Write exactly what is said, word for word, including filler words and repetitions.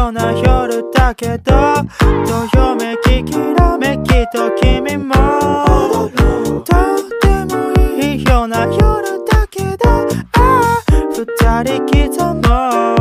ような夜だけど、どよめききらめきと君もとってもいいような夜だけど、ああ二人刻もう